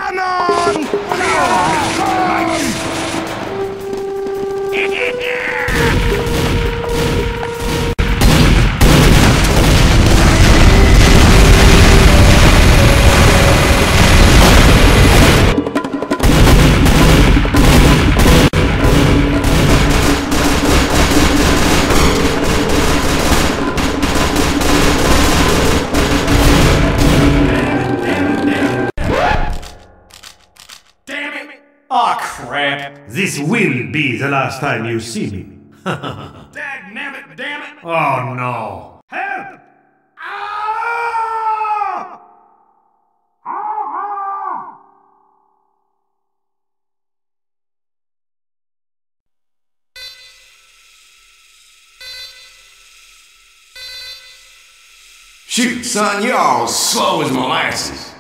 Aw, crap. This will be the last time you see me. Dagnabbit, damn it. Oh no. Help! Ah! Shoot, son, you're all slow as molasses.